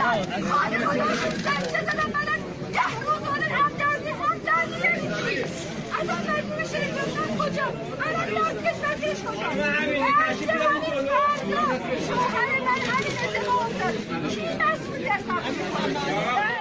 خانه خودش زنجه زدن منن 10 روز مانن هم درمی نمیتونی اصلا مجبور شدیم ببینن کجا الان لازکش وزیرش کجا شوهر من همین اتفاق افتاد کی مسئولیت نکنه